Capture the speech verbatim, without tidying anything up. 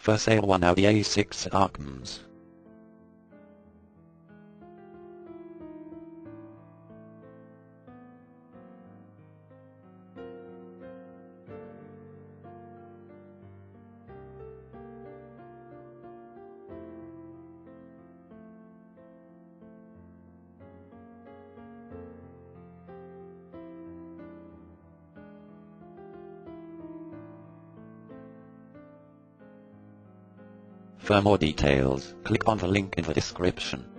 For sale one Audi A six Arkhams. For more details, click on the link in the description.